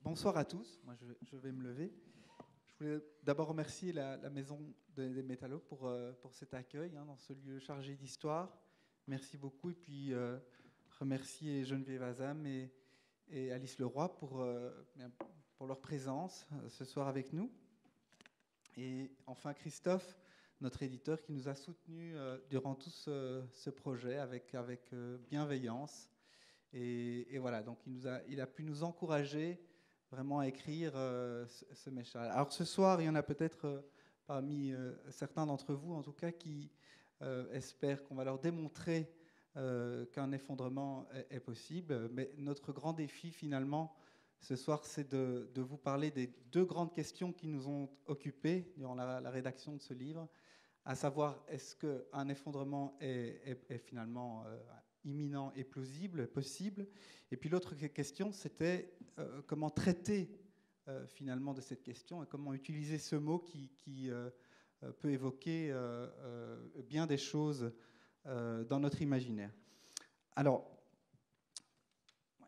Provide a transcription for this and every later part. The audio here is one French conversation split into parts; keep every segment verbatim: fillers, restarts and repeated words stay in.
Bonsoir à tous, moi je, je vais me lever. Je voulais d'abord remercier la, la Maison des de Métallos pour, euh, pour cet accueil hein, dans ce lieu chargé d'histoire. Merci beaucoup. Et puis euh, remercier Geneviève Azam et, et Alice Leroy pour, euh, pour leur présence euh, ce soir avec nous. Et enfin Christophe, notre éditeur, qui nous a soutenus euh, durant tout ce, ce projet avec, avec euh, bienveillance. Et, et voilà, donc il, nous a, il a pu nous encourager vraiment à écrire euh, ce, ce méchant. Alors ce soir, il y en a peut-être euh, parmi euh, certains d'entre vous, en tout cas, qui euh, espèrent qu'on va leur démontrer euh, qu'un effondrement est, est possible. Mais notre grand défi, finalement, ce soir, c'est de, de vous parler des deux grandes questions qui nous ont occupés durant la, la rédaction de ce livre, à savoir, est-ce qu'un effondrement est, est, est finalement euh, imminent et plausible, possible? Et puis l'autre question, c'était euh, comment traiter euh, finalement de cette question et comment utiliser ce mot qui, qui euh, peut évoquer euh, euh, bien des choses euh, dans notre imaginaire. Alors, ouais.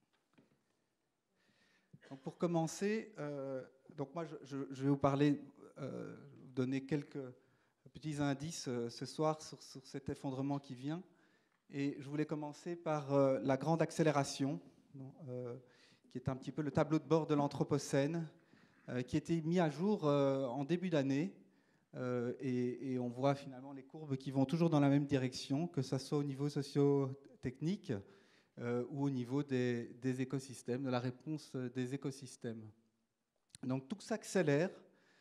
Donc pour commencer, euh, donc moi je, je, je vais vous parler, euh, vous donner quelques petits indices euh, ce soir sur, sur cet effondrement qui vient. Et je voulais commencer par euh, la grande accélération, non, euh, qui est un petit peu le tableau de bord de l'Anthropocène, euh, qui a été mis à jour euh, en début d'année. Euh, et, et on voit finalement les courbes qui vont toujours dans la même direction, que ce soit au niveau socio-technique euh, ou au niveau des, des écosystèmes, de la réponse des écosystèmes. Donc tout s'accélère.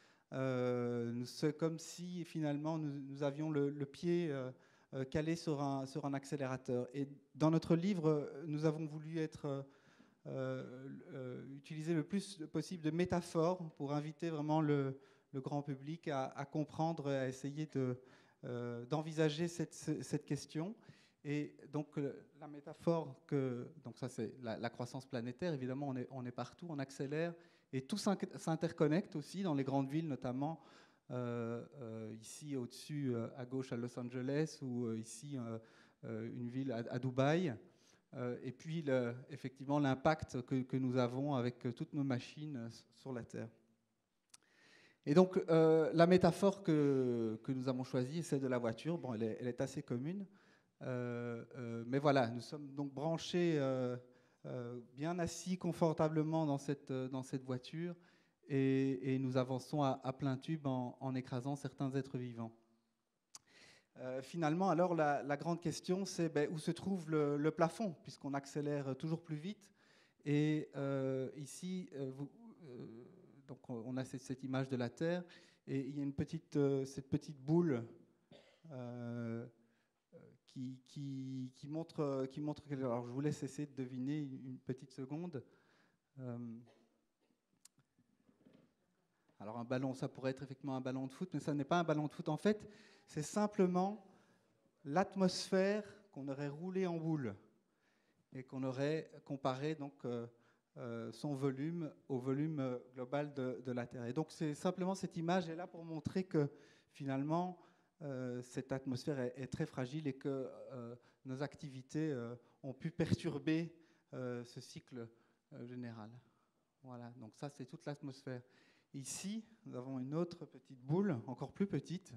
Euh, c'est comme si finalement nous, nous avions le, le pied euh, calé sur un, sur un accélérateur. Et dans notre livre, nous avons voulu être, euh, euh, utiliser le plus possible de métaphores pour inviter vraiment le, le grand public à, à comprendre, à essayer de, euh, d'envisager cette, cette question. Et donc la métaphore que, donc ça c'est la, la croissance planétaire, évidemment on est, on est partout, on accélère, et tout s'interconnecte aussi dans les grandes villes, notamment euh, euh, ici au-dessus euh, à gauche à Los Angeles, ou euh, ici euh, euh, une ville à, à Dubaï, euh, et puis le, effectivement l'impact que, que nous avons avec toutes nos machines sur la Terre. Et donc euh, la métaphore que, que nous avons choisie, celle de la voiture, bon, elle est, elle est assez commune. Euh, euh, mais voilà, nous sommes donc branchés, euh, euh, bien assis confortablement dans cette, dans cette voiture, et, et nous avançons à, à plein tube en, en écrasant certains êtres vivants. Euh, finalement, alors, la, la grande question, c'est ben, où se trouve le, le plafond, puisqu'on accélère toujours plus vite. Et euh, ici, euh, vous, euh, donc on a cette, cette image de la Terre, et il y a une petite, euh, cette petite boule euh, Qui, qui, qui, montre, qui montre quelque chose. Alors, je vous laisse essayer de deviner une petite seconde. Euh, alors, un ballon, ça pourrait être effectivement un ballon de foot, mais ça n'est pas un ballon de foot. En fait, c'est simplement l'atmosphère qu'on aurait roulée en boule et qu'on aurait comparé donc, euh, euh, son volume au volume global de, de la Terre. Et donc, c'est simplement cette image est là pour montrer que finalement, Euh, cette atmosphère est, est très fragile et que euh, nos activités euh, ont pu perturber euh, ce cycle euh, général. Voilà, donc ça c'est toute l'atmosphère. Ici, nous avons une autre petite boule, encore plus petite,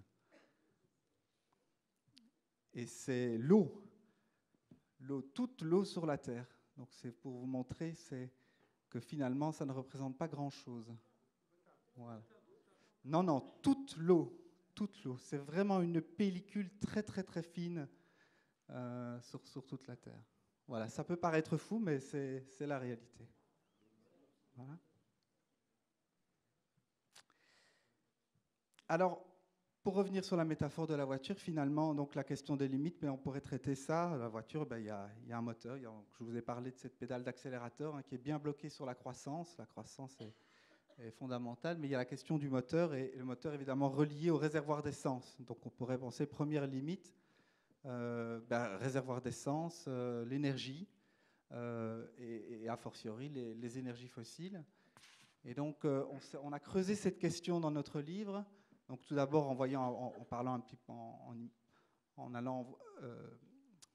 et c'est l'eau, l'eau, toute l'eau sur la Terre. Donc c'est pour vous montrer c'est que finalement ça ne représente pas grand-chose. Voilà. Non, non, toute l'eau. Toute l'eau. C'est vraiment une pellicule très très très fine euh, sur, sur toute la Terre. Voilà, ça peut paraître fou, mais c'est, c'est la réalité. Voilà. Alors, pour revenir sur la métaphore de la voiture, finalement, donc la question des limites, mais on pourrait traiter ça. La voiture, ben, y a, y a un moteur. Y a, je vous ai parlé de cette pédale d'accélérateur hein, qui est bien bloquée sur la croissance. La croissance est est fondamentale, mais il y a la question du moteur, et le moteur évidemment relié au réservoir d'essence. Donc on pourrait penser, première limite, euh, ben, réservoir d'essence, euh, l'énergie, euh, et, et a fortiori les, les énergies fossiles. Et donc euh, on, on a creusé cette question dans notre livre, donc tout d'abord en, voyant, en, en parlant un petit peu, en, en, en allant euh,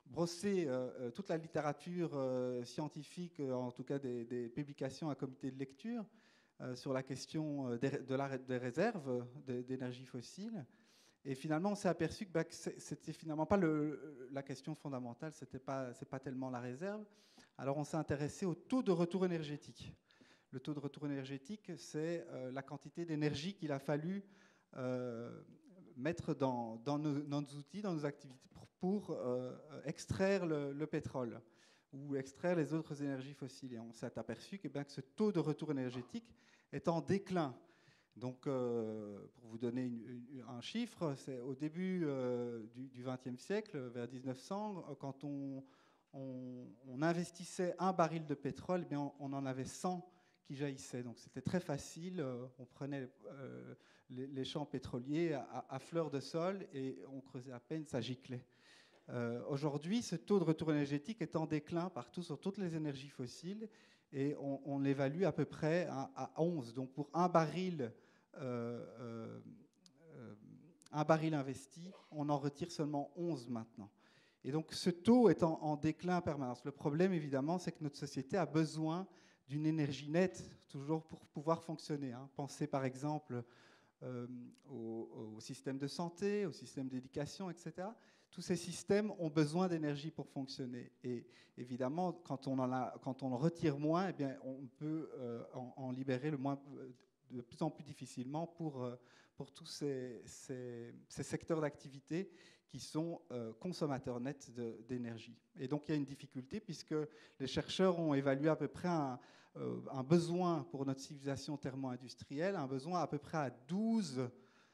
brossé euh, toute la littérature euh, scientifique, euh, en tout cas des, des publications à comité de lecture, euh, sur la question euh, des, de la, des réserves d'énergie fossile. Et finalement, on s'est aperçu que, bah, que c'était finalement pas le, la question fondamentale, c'était pas, c'est pas tellement la réserve. Alors, on s'est intéressé au taux de retour énergétique. Le taux de retour énergétique, c'est euh, la quantité d'énergie qu'il a fallu euh, mettre dans, dans, nos, dans nos outils, dans nos activités, pour, pour euh, extraire le, le pétrole ou extraire les autres énergies fossiles. Et on s'est aperçu que, bien, que ce taux de retour énergétique est en déclin. Donc, euh, pour vous donner une, une, un chiffre, c'est au début euh, du vingtième siècle, vers mille neuf cents, quand on, on, on investissait un baril de pétrole, eh bien, on, on en avait cent qui jaillissaient. Donc, c'était très facile. Euh, on prenait euh, les, les champs pétroliers à, à fleur de sol et on creusait à peine, ça giclait. Euh, Aujourd'hui, ce taux de retour énergétique est en déclin partout sur toutes les énergies fossiles et on, on l'évalue à peu près à, à onze. Donc, pour un baril Euh, euh, euh, un baril investi, on en retire seulement onze maintenant. Et donc ce taux est en, en déclin en permanence. Le problème, évidemment, c'est que notre société a besoin d'une énergie nette, toujours pour pouvoir fonctionner. Hein. Pensez par exemple euh, au, au système de santé, au système d'éducation, et cetera. Tous ces systèmes ont besoin d'énergie pour fonctionner. Et évidemment, quand on en, a, quand on en retire moins, eh bien, on peut euh, en, en libérer le moins, de plus en plus difficilement pour, pour tous ces, ces, ces secteurs d'activité qui sont euh, consommateurs nets d'énergie. Et donc il y a une difficulté puisque les chercheurs ont évalué à peu près un, euh, un besoin pour notre civilisation thermo-industrielle, un besoin à peu près à douze,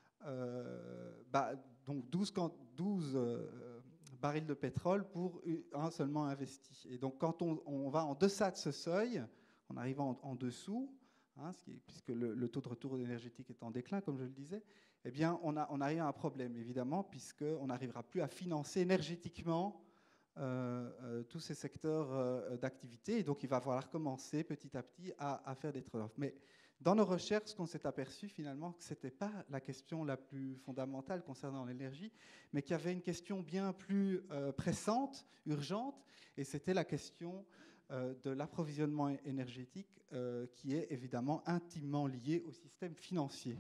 euh, bah, donc douze, douze euh, barils de pétrole pour un seulement investi. Et donc quand on, on va en deçà de ce seuil, en arrivant en, en dessous, Hein, ce qui est, puisque le, le taux de retour énergétique est en déclin, comme je le disais, eh bien, on, a, on arrive à un problème, évidemment, puisqu'on n'arrivera plus à financer énergétiquement euh, euh, tous ces secteurs euh, d'activité. Et donc, il va falloir commencer petit à petit à, à faire des trade-offs. Mais dans nos recherches, on s'est aperçu finalement que ce n'était pas la question la plus fondamentale concernant l'énergie, mais qu'il y avait une question bien plus euh, pressante, urgente, et c'était la question de l'approvisionnement énergétique euh, qui est évidemment intimement lié au système financier.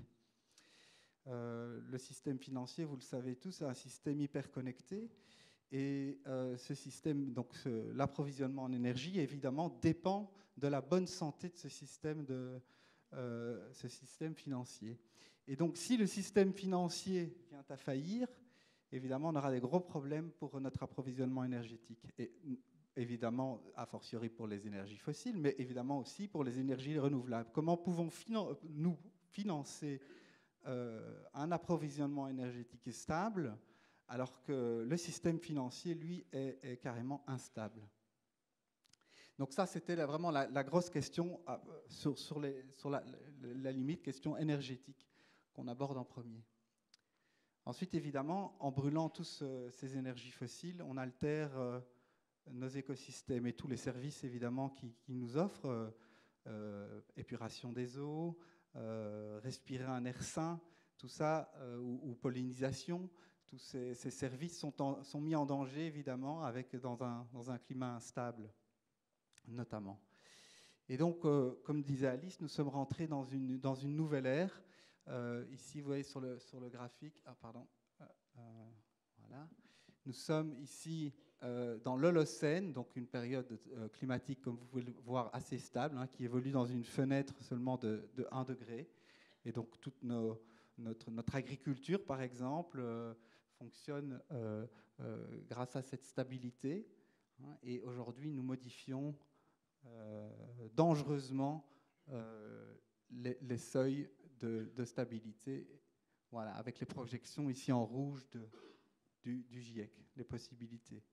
Euh, le système financier, vous le savez tous, c'est un système hyper connecté et euh, ce système, donc l'approvisionnement en énergie, évidemment, dépend de la bonne santé de ce système, de, euh, ce système financier. Et donc, si le système financier vient à faillir, évidemment, on aura des gros problèmes pour notre approvisionnement énergétique. Et évidemment, a fortiori pour les énergies fossiles, mais évidemment aussi pour les énergies renouvelables. Comment pouvons-nous financer euh, un approvisionnement énergétique stable alors que le système financier, lui, est, est carrément instable? Donc ça, c'était vraiment la, la grosse question euh, sur, sur, les, sur la, la, la limite, question énergétique qu'on aborde en premier. Ensuite, évidemment, en brûlant tous euh, ces énergies fossiles, on altère euh, nos écosystèmes et tous les services évidemment qu'ils qui nous offrent, euh, euh, épuration des eaux, euh, respirer un air sain, tout ça, euh, ou, ou pollinisation, tous ces, ces services sont, en, sont mis en danger évidemment avec, dans, un, dans un climat instable notamment. Et donc, euh, comme disait Alice, nous sommes rentrés dans une, dans une nouvelle ère. Euh, ici, vous voyez sur le, sur le graphique, ah pardon, euh, euh, voilà. Nous sommes ici euh, dans l'Holocène, donc une période euh, climatique, comme vous pouvez le voir, assez stable, hein, qui évolue dans une fenêtre seulement de, de un degré. Et donc toute nos, notre, notre agriculture, par exemple, euh, fonctionne euh, euh, grâce à cette stabilité. Hein, et aujourd'hui, nous modifions euh, dangereusement euh, les, les seuils de, de stabilité, voilà, avec les projections ici en rouge de Du, du GIEC, les possibilités.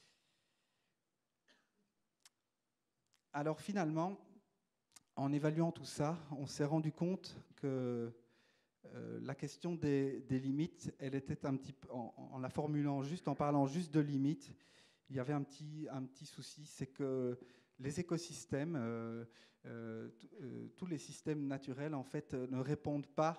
Alors finalement, en évaluant tout ça, on s'est rendu compte que euh, la question des, des limites, elle était un petit peu, en, en la formulant juste, en parlant juste de limites, il y avait un petit, un petit souci, c'est que les écosystèmes, euh, euh, euh, tous les systèmes naturels, en fait, ne répondent pas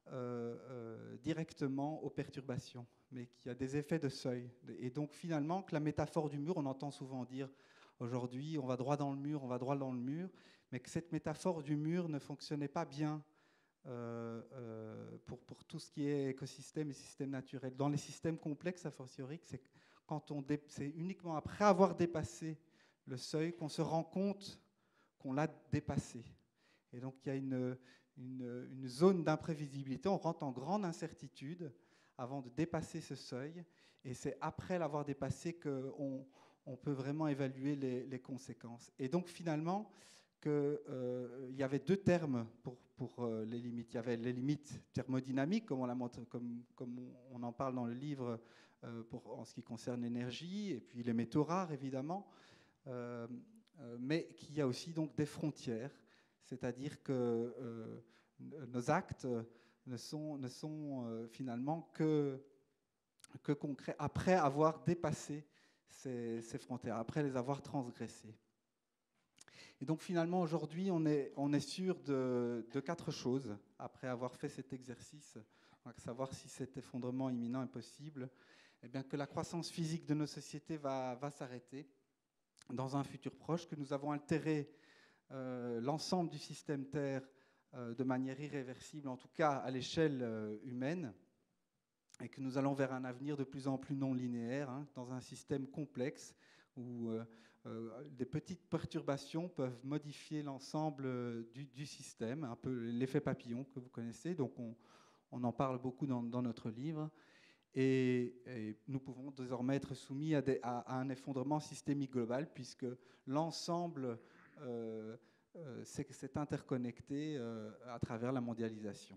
euh, euh, directement aux perturbations, mais qu'il y a des effets de seuil. Et donc finalement, que la métaphore du mur, on entend souvent dire aujourd'hui, on va droit dans le mur, on va droit dans le mur, mais que cette métaphore du mur ne fonctionnait pas bien euh, euh, pour, pour tout ce qui est écosystème et système naturel. Dans les systèmes complexes, a fortiori, c'est quand on dé, c'est uniquement après avoir dépassé le seuil qu'on se rend compte qu'on l'a dépassé. Et donc il y a une, une, une zone d'imprévisibilité, on rentre en grande incertitude avant de dépasser ce seuil, et c'est après l'avoir dépassé qu'on on peut vraiment évaluer les, les conséquences. Et donc finalement, qu'il euh, y avait deux termes pour, pour euh, les limites. Il y avait les limites thermodynamiques, comme on, la montre, comme, comme on en parle dans le livre euh, pour, en ce qui concerne l'énergie, et puis les métaux rares, évidemment, euh, euh, mais qu'il y a aussi donc des frontières, c'est-à-dire que euh, nos actes ne sont, ne sont euh, finalement que, que concrets après avoir dépassé ces, ces frontières, après les avoir transgressées. Et donc finalement, aujourd'hui, on est, on est sûr de, de quatre choses, après avoir fait cet exercice, à savoir si cet effondrement imminent est possible, eh bien que la croissance physique de nos sociétés va, va s'arrêter dans un futur proche, que nous avons altéré euh, l'ensemble du système Terre euh, de manière irréversible, en tout cas à l'échelle euh, humaine, et que nous allons vers un avenir de plus en plus non linéaire, hein, dans un système complexe où euh, euh, des petites perturbations peuvent modifier l'ensemble euh, du, du système, un peu l'effet papillon que vous connaissez, donc on, on en parle beaucoup dans, dans notre livre. Et, et nous pouvons désormais être soumis à, des, à, à un effondrement systémique global, puisque l'ensemble euh, euh, s'est interconnecté euh, à travers la mondialisation.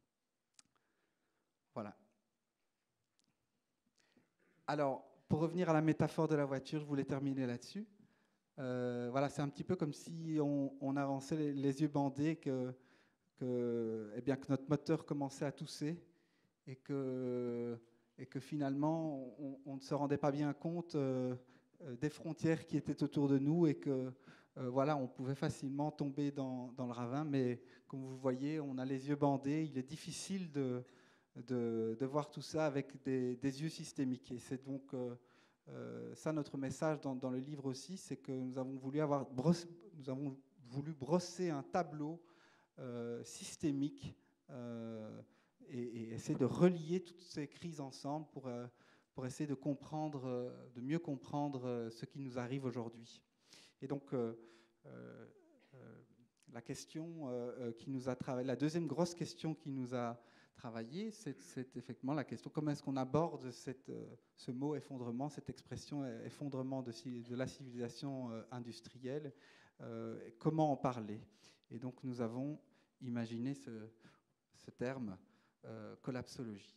Voilà. Alors, pour revenir à la métaphore de la voiture, je voulais terminer là-dessus. Euh, voilà, c'est un petit peu comme si on, on avançait les, les yeux bandés, que, que, eh bien, que notre moteur commençait à tousser et que, et que finalement, on, on ne se rendait pas bien compte euh, des frontières qui étaient autour de nous et que euh, voilà, on pouvait facilement tomber dans, dans le ravin. Mais comme vous voyez, on a les yeux bandés. Il est difficile de, de, de voir tout ça avec des, des yeux systémiques. Et c'est donc euh, euh, ça notre message dans, dans le livre aussi, c'est que nous avons voulu avoir brosse, nous avons voulu brosser un tableau euh, systémique euh, et, et essayer de relier toutes ces crises ensemble pour, euh, pour essayer de comprendre, euh, de mieux comprendre euh, ce qui nous arrive aujourd'hui. Et donc, euh, euh, la question euh, qui nous a travaillé, la deuxième grosse question qui nous a travaillé, c'est, c'est effectivement la question comment est-ce qu'on aborde cette, euh, ce mot effondrement, cette expression effondrement de, de la civilisation euh, industrielle, euh, comment en parler. Et donc, nous avons imaginé ce, ce terme euh, collapsologie.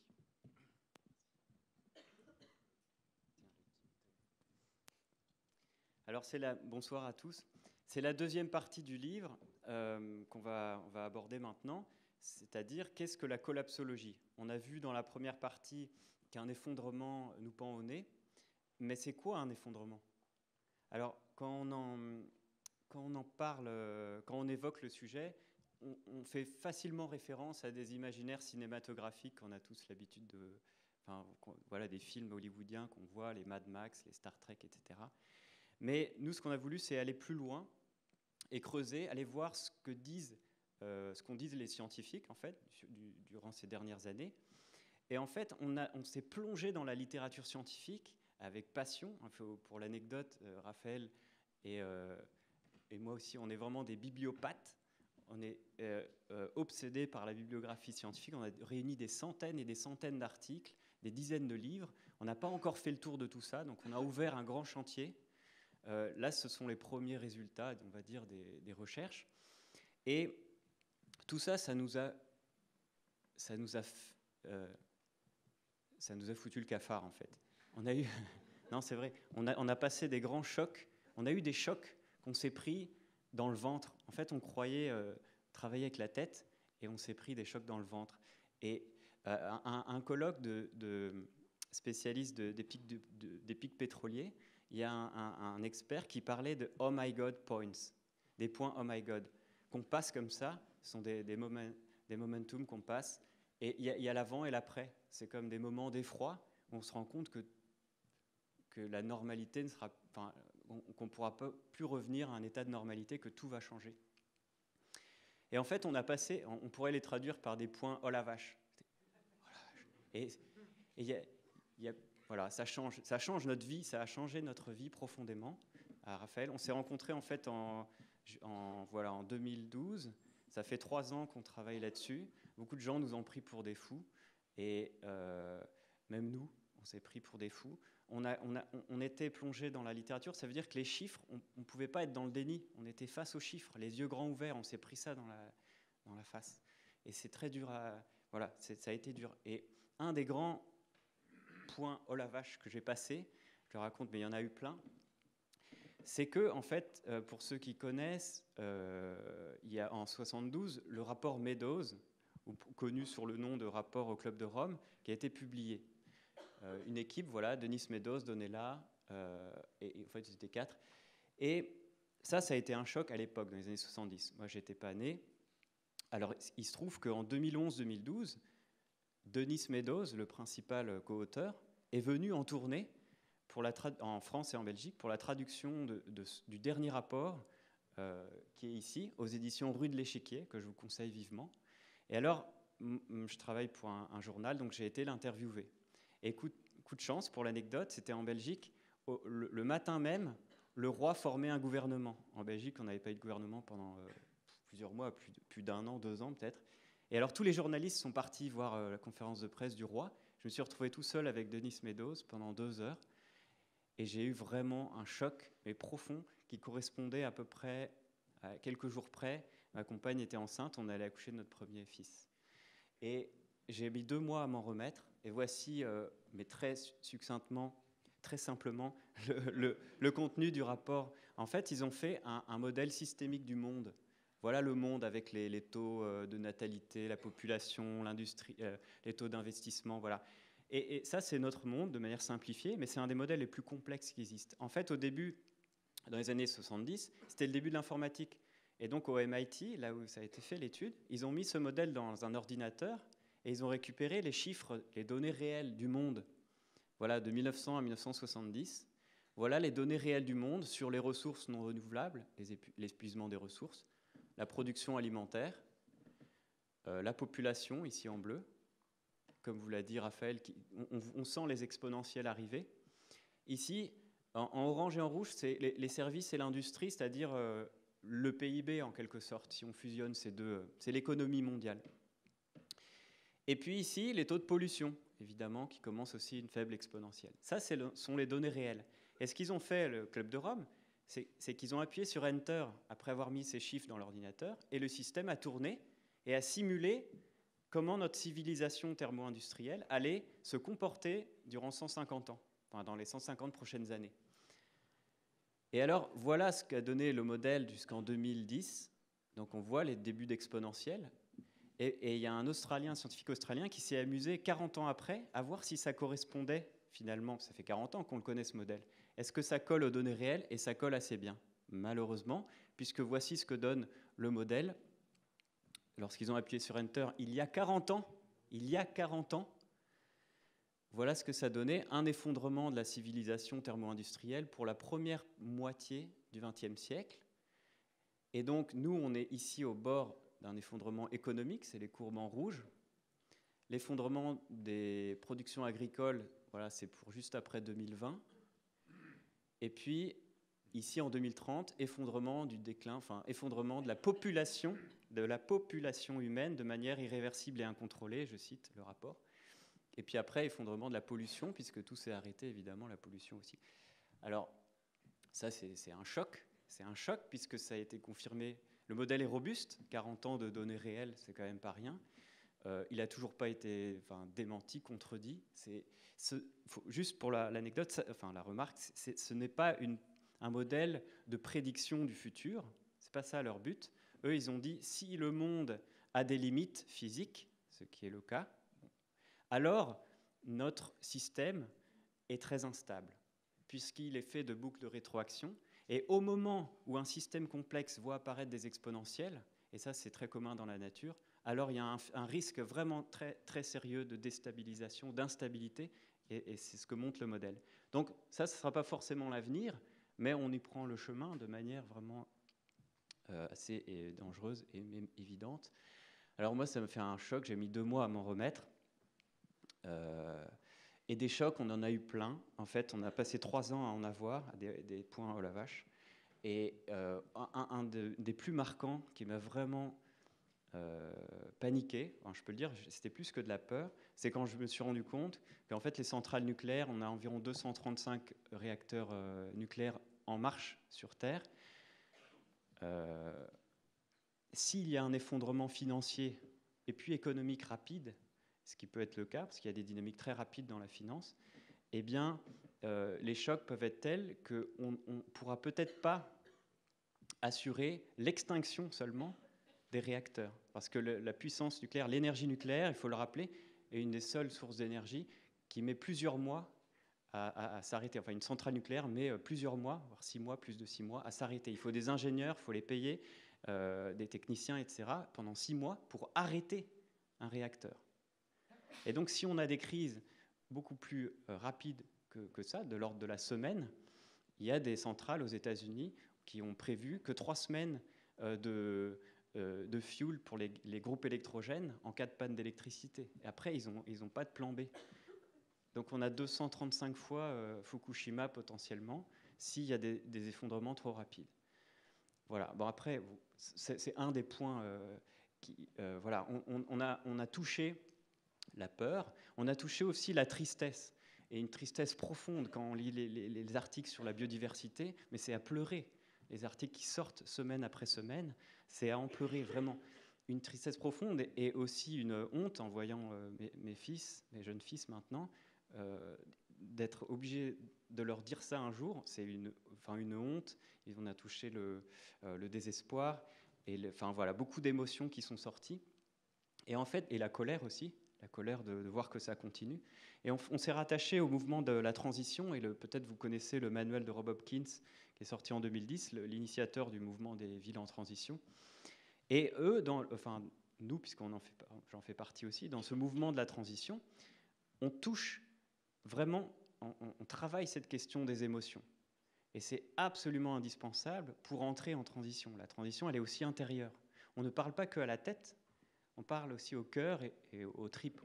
Alors, c'est la... bonsoir à tous. C'est la deuxième partie du livre euh, qu'on va, on va aborder maintenant, c'est-à-dire qu'est-ce que la collapsologie. On a vu dans la première partie qu'un effondrement nous pend au nez, mais c'est quoi un effondrement? Alors, quand on en, quand on en parle, quand on évoque le sujet, on, on fait facilement référence à des imaginaires cinématographiques qu'on a tous l'habitude de... Enfin, voilà, des films hollywoodiens qu'on voit, les Mad Max, les Star Trek, et cetera. Mais nous, ce qu'on a voulu, c'est aller plus loin et creuser, aller voir ce que disent, euh, ce qu'on disent les scientifiques, en fait, du, durant ces dernières années. Et en fait, on, a, on s'est plongé dans la littérature scientifique avec passion. Pour l'anecdote, euh, Raphaël et, euh, et moi aussi, on est vraiment des bibliopathes. On est euh, euh, obsédés par la bibliographie scientifique. On a réuni des centaines et des centaines d'articles, des dizaines de livres. On n'a pas encore fait le tour de tout ça, donc on a ouvert un grand chantier. Euh, là, ce sont les premiers résultats, on va dire, des, des recherches. Et tout ça, ça nous a, ça nous a, euh, ça nous a foutu le cafard, en fait. On a eu, non, c'est vrai, on a, on a passé des grands chocs. On a eu des chocs qu'on s'est pris dans le ventre. En fait, on croyait euh, travailler avec la tête, et on s'est pris des chocs dans le ventre. Et euh, un, un colloque de, de spécialistes de, des, pics de, de, des pics pétroliers, il y a un, un, un expert qui parlait de « oh my God points », des points « oh my God », qu'on passe comme ça, ce sont des, des, moment, des momentum qu'on passe, Et il y, y a l'avant et l'après. C'est comme des moments d'effroi où on se rend compte que, que la normalité ne sera, enfin, qu'on ne pourra pas, plus revenir à un état de normalité, que tout va changer. Et en fait, on a passé, on pourrait les traduire par des points « oh la vache ». Et il y a, y a, voilà, ça change, ça change notre vie, ça a changé notre vie profondément. À Raphaël, on s'est rencontrés en fait en, en, voilà, en deux mille douze. Ça fait trois ans qu'on travaille là-dessus. Beaucoup de gens nous ont pris pour des fous. Et euh, même nous, on s'est pris pour des fous. On, a, on, a, on était plongé dans la littérature. Ça veut dire que les chiffres, on ne pouvait pas être dans le déni. On était face aux chiffres, les yeux grands ouverts. On s'est pris ça dans la, dans la face. Et c'est très dur à... Voilà, ça a été dur. Et un des grands points « oh la vache » que j'ai passé, je le raconte, mais il y en a eu plein, c'est que, en fait, euh, pour ceux qui connaissent, euh, il y a en soixante-douze le rapport Meadows, ou connu sous le nom de rapport au Club de Rome, qui a été publié. Euh, une équipe, voilà, Denis Meadows, Donella, euh, et, et en fait, ils étaient quatre. Et ça, ça a été un choc à l'époque, dans les années soixante-dix. Moi, je n'étais pas né. Alors, il se trouve qu'en deux mille onze deux mille douze, Denis Meadows, le principal co-auteur, est venu en tournée pour la trad- en France et en Belgique pour la traduction de, de, du dernier rapport euh, qui est ici, aux éditions Rue de l'Échiquier, que je vous conseille vivement. Et alors, je travaille pour un, un journal, donc j'ai été l'interviewer. Et coup, coup de chance, pour l'anecdote, c'était en Belgique. Au, le, le matin même, le roi formait un gouvernement. En Belgique, on n'avait pas eu de gouvernement pendant euh, plusieurs mois, plus, plus d'un an, deux ans peut-être. Et alors, tous les journalistes sont partis voir euh, la conférence de presse du roi. Je me suis retrouvé tout seul avec Denis Meadows pendant deux heures. Et j'ai eu vraiment un choc, mais profond, qui correspondait à peu près, à quelques jours près. Ma compagne était enceinte, on allait accoucher de notre premier fils. Et j'ai mis deux mois à m'en remettre. Et voici, euh, mais très succinctement, très simplement, le, le, le contenu du rapport. En fait, ils ont fait un, un modèle systémique du monde. Voilà le monde avec les, les taux de natalité, la population, l'industrie, euh, les taux d'investissement, voilà. Et, et ça, c'est notre monde de manière simplifiée, mais c'est un des modèles les plus complexes qui existent. En fait, au début, dans les années soixante-dix, c'était le début de l'informatique. Et donc, au M I T, là où ça a été fait, l'étude, ils ont mis ce modèle dans un ordinateur et ils ont récupéré les chiffres, les données réelles du monde. Voilà, de mille neuf cents à mille neuf cent soixante-dix. Voilà les données réelles du monde sur les ressources non renouvelables, l'épuisement des ressources, la production alimentaire, euh, la population, ici en bleu, comme vous l'a dit Raphaël, qui, on, on sent les exponentiels arriver. Ici, en, en orange et en rouge, c'est les, les services et l'industrie, c'est-à-dire euh, le P I B en quelque sorte, si on fusionne ces deux, c'est l'économie mondiale. Et puis ici, les taux de pollution, évidemment, qui commencent aussi une faible exponentielle. Ça, ce sont les données réelles. Et ce qu'ils ont fait, le Club de Rome, c'est qu'ils ont appuyé sur Enter après avoir mis ces chiffres dans l'ordinateur, et le système a tourné et a simulé comment notre civilisation thermo-industrielle allait se comporter durant cent cinquante ans, enfin dans les cent cinquante prochaines années. Et alors, voilà ce qu'a donné le modèle jusqu'en deux mille dix. Donc on voit les débuts d'exponentielle. Et il y a un Australien, un scientifique australien, qui s'est amusé quarante ans après à voir si ça correspondait, finalement, ça fait quarante ans qu'on le connaît ce modèle. Est-ce que ça colle aux données réelles? Et ça colle assez bien, malheureusement, puisque voici ce que donne le modèle. Lorsqu'ils ont appuyé sur Enter, il y a quarante ans, il y a quarante ans, voilà ce que ça donnait, un effondrement de la civilisation thermo-industrielle pour la première moitié du vingtième siècle. Et donc, nous, on est ici au bord d'un effondrement économique, c'est les courbes en rouge. L'effondrement des productions agricoles, voilà, c'est pour juste après deux mille vingt. Et puis, ici, en deux mille trente, effondrement du déclin, enfin, effondrement de la population, de la population humaine de manière irréversible et incontrôlée, je cite le rapport. Et puis après, effondrement de la pollution, puisque tout s'est arrêté, évidemment, la pollution aussi. Alors, ça, c'est un choc. C'est un choc, puisque ça a été confirmé. Le modèle est robuste, quarante ans de données réelles, c'est quand même pas rien. Euh, il n'a toujours pas été enfin, démenti, contredit. Ce, faut, juste pour l'anecdote, la, enfin la remarque, ce n'est pas une, un modèle de prédiction du futur. C'est pas ça leur but. Eux, ils ont dit si le monde a des limites physiques, ce qui est le cas, alors notre système est très instable, puisqu'il est fait de boucles de rétroaction. Et au moment où un système complexe voit apparaître des exponentielles, et ça c'est très commun dans la nature, alors il y a un, un risque vraiment très, très sérieux de déstabilisation, d'instabilité, et, et c'est ce que montre le modèle. Donc ça, ce ne sera pas forcément l'avenir, mais on y prend le chemin de manière vraiment euh, assez et dangereuse et même évidente. Alors moi, ça me fait un choc, j'ai mis deux mois à m'en remettre. Euh, et des chocs, on en a eu plein. En fait, on a passé trois ans à en avoir, à des, des points, oh la vache. Et euh, un, un de, des plus marquants qui m'a vraiment euh, paniqué, enfin, je peux le dire, c'était plus que de la peur, c'est quand je me suis rendu compte qu'en fait, les centrales nucléaires, on a environ deux cent trente-cinq réacteurs euh, nucléaires en marche sur Terre. Euh, S'il y a un effondrement financier et puis économique rapide, ce qui peut être le cas, parce qu'il y a des dynamiques très rapides dans la finance, eh bien, euh, les chocs peuvent être tels qu'on ne pourra peut-être pas assurer l'extinction seulement des réacteurs. Parce que le, la puissance nucléaire, l'énergie nucléaire, il faut le rappeler, est une des seules sources d'énergie qui met plusieurs mois à, à, à s'arrêter. Enfin, une centrale nucléaire met plusieurs mois, voire six mois, plus de six mois, à s'arrêter. Il faut des ingénieurs, il faut les payer, euh, des techniciens, et cetera, pendant six mois pour arrêter un réacteur. Et donc, si on a des crises beaucoup plus euh, rapides que, que ça, de l'ordre de la semaine, il y a des centrales aux États-Unis qui ont prévu que trois semaines euh, de, euh, de fuel pour les, les groupes électrogènes en cas de panne d'électricité. Et après, ils n'ont ils ont pas de plan B. Donc, on a deux cent trente-cinq fois euh, Fukushima potentiellement s'il y a des, des effondrements trop rapides. Voilà. Bon, après, c'est un des points euh, qui... Euh, voilà, on, on, on, a, on a touché la peur, on a touché aussi la tristesse, et une tristesse profonde quand on lit les, les, les articles sur la biodiversité, mais c'est à pleurer. Les articles qui sortent semaine après semaine, c'est à en pleurer vraiment. Une tristesse profonde et aussi une honte en voyant euh, mes, mes fils, mes jeunes fils maintenant, euh, d'être obligé de leur dire ça un jour, c'est une, enfin une honte. Et on a touché le, euh, le désespoir, et le, enfin voilà, beaucoup d'émotions qui sont sorties. Et en fait, et la colère aussi, la colère de, de voir que ça continue. Et on, on s'est rattaché au mouvement de la transition, et peut-être vous connaissez le manuel de Rob Hopkins, qui est sorti en deux mille dix, l'initiateur du mouvement des villes en transition. Et eux, dans, enfin nous, puisqu'on en fait, j'en fais partie aussi, dans ce mouvement de la transition, on touche vraiment, on, on travaille cette question des émotions. Et c'est absolument indispensable pour entrer en transition. La transition, elle est aussi intérieure. On ne parle pas qu'à la tête, on parle aussi au cœur et, et aux tripes.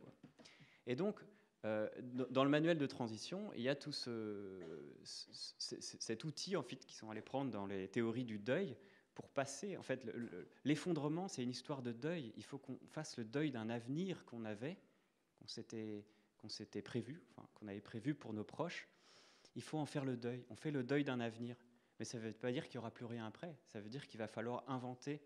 Et donc, euh, dans le manuel de transition, il y a tout ce, ce, ce, cet outil en fait, qui sont allés prendre dans les théories du deuil pour passer. En fait, l'effondrement, c'est une histoire de deuil. Il faut qu'on fasse le deuil d'un avenir qu'on avait, qu'on s'était, qu'on s'était prévu, enfin, qu'on avait prévu pour nos proches. Il faut en faire le deuil. On fait le deuil d'un avenir. Mais ça ne veut pas dire qu'il n'y aura plus rien après. Ça veut dire qu'il va falloir inventer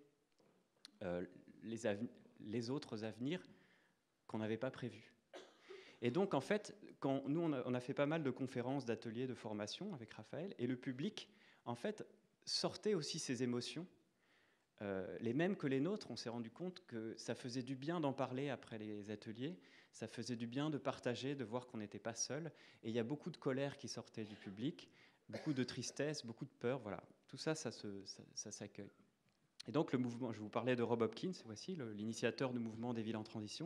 euh, les, les autres avenirs qu'on n'avait pas prévus. Et donc, en fait, quand nous, on a, on a fait pas mal de conférences, d'ateliers, de formations avec Raphaël, et le public, en fait, sortait aussi ses émotions, euh, les mêmes que les nôtres. On s'est rendu compte que ça faisait du bien d'en parler après les ateliers, ça faisait du bien de partager, de voir qu'on n'était pas seul. Et il y a beaucoup de colère qui sortait du public, beaucoup de tristesse, beaucoup de peur. Voilà, tout ça, ça, se, ça, ça s'accueille. Et donc le mouvement, je vous parlais de Rob Hopkins, voici l'initiateur du mouvement des villes en transition,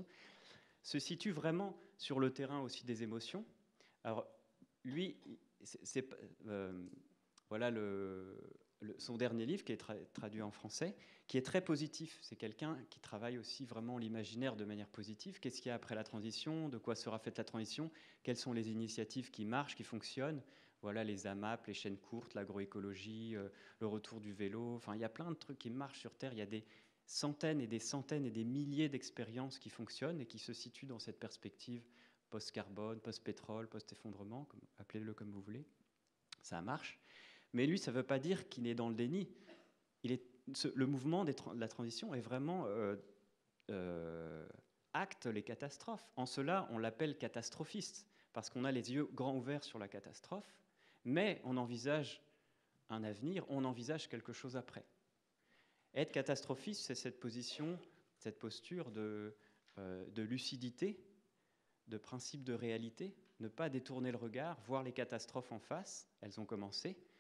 se situe vraiment sur le terrain aussi des émotions. Alors lui, c'est, c'est, euh, voilà le, le, son dernier livre qui est tra- traduit en français, qui est très positif. C'est quelqu'un qui travaille aussi vraiment l'imaginaire de manière positive. Qu'est-ce qu'il y a après la transition? De quoi sera faite la transition? Quelles sont les initiatives qui marchent, qui fonctionnent? Voilà, les A M A P, les chaînes courtes, l'agroécologie, euh, le retour du vélo. Enfin, il y a plein de trucs qui marchent sur Terre. Il y a des centaines et des centaines et des milliers d'expériences qui fonctionnent et qui se situent dans cette perspective post-carbone, post-pétrole, post-effondrement, comme, appelez-le comme vous voulez. Ça marche. Mais lui, ça ne veut pas dire qu'il est dans le déni. Il est, ce, le mouvement des, de la transition est vraiment euh, euh, acte les catastrophes. En cela, on l'appelle catastrophiste, parce qu'on a les yeux grands ouverts sur la catastrophe, mais on envisage un avenir, on envisage quelque chose après. Être catastrophiste, c'est cette position, cette posture de, euh, de lucidité, de principe de réalité, ne pas détourner le regard, voir les catastrophes en face, elles ont commencé,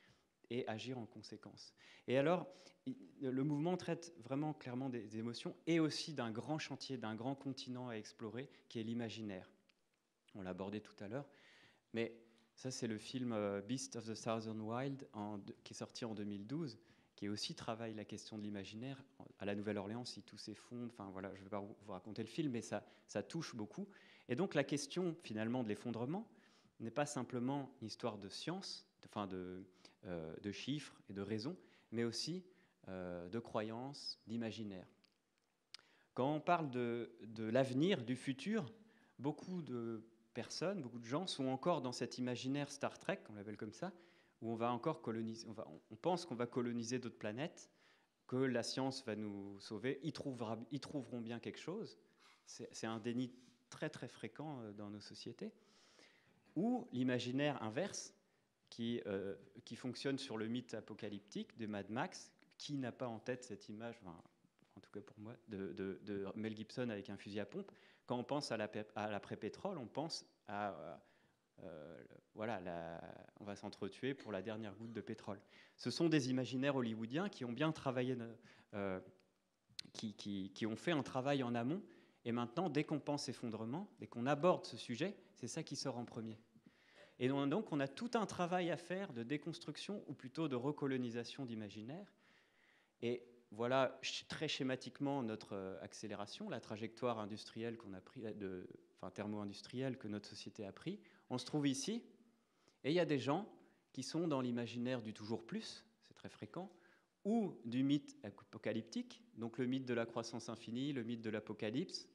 et agir en conséquence. Et alors, le mouvement traite vraiment clairement des émotions et aussi d'un grand chantier, d'un grand continent à explorer, qui est l'imaginaire. On l'a abordé tout à l'heure, mais ça c'est le film Beast of the Southern Wild, en, qui est sorti en deux mille douze, qui aussi travaille la question de l'imaginaire. À la Nouvelle-Orléans, si tout s'effondre, enfin voilà, je ne vais pas vous raconter le film, mais ça, ça touche beaucoup. Et donc la question finalement de l'effondrement n'est pas simplement une histoire de science, enfin de, euh, de chiffres et de raisons, mais aussi euh, de croyances, d'imaginaire. Quand on parle de, de l'avenir, du futur, beaucoup de personnes, beaucoup de gens sont encore dans cet imaginaire Star Trek, on l'appelle comme ça, où on va encore coloniser, on, va, on pense qu'on va coloniser d'autres planètes, que la science va nous sauver, ils, trouvera, ils trouveront bien quelque chose. C'est, c'est un déni très très fréquent dans nos sociétés. Ou l'imaginaire inverse, qui, euh, qui fonctionne sur le mythe apocalyptique de Mad Max. Qui n'a pas en tête cette image, enfin, en tout cas pour moi, de, de, de Mel Gibson avec un fusil à pompe? Quand on pense à, la, à l'après-pétrole, on pense à... Euh, voilà, la, on va s'entretuer pour la dernière goutte de pétrole. Ce sont des imaginaires hollywoodiens qui ont bien travaillé, euh, qui, qui, qui ont fait un travail en amont, et maintenant, dès qu'on pense effondrement, dès qu'on aborde ce sujet, c'est ça qui sort en premier. Et donc, on a tout un travail à faire de déconstruction, ou plutôt de recolonisation d'imaginaire. Et voilà, très schématiquement, notre accélération, la trajectoire industrielle qu'on a pris, de, enfin thermo-industrielle que notre société a pris. On se trouve ici, et il y a des gens qui sont dans l'imaginaire du toujours plus, c'est très fréquent, ou du mythe apocalyptique, donc le mythe de la croissance infinie, le mythe de l'apocalypse.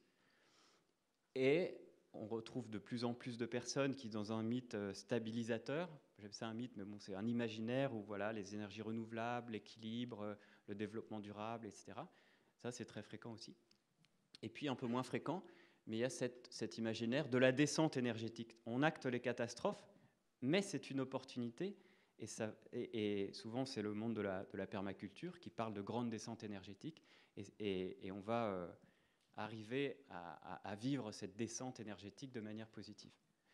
Et on retrouve de plus en plus de personnes qui, dans un mythe stabilisateur, j'aime ça un mythe, mais bon, c'est un imaginaire où voilà, les énergies renouvelables, l'équilibre, le développement durable, et cetera. Ça, c'est très fréquent aussi. Et puis, un peu moins fréquent, mais il y a cette, cet imaginaire de la descente énergétique. On acte les catastrophes, mais c'est une opportunité. Et, ça, et, et souvent, c'est le monde de la, de la permaculture qui parle de grande descente énergétique. Et, et, et on va euh, arriver à, à, à vivre cette descente énergétique de manière positive.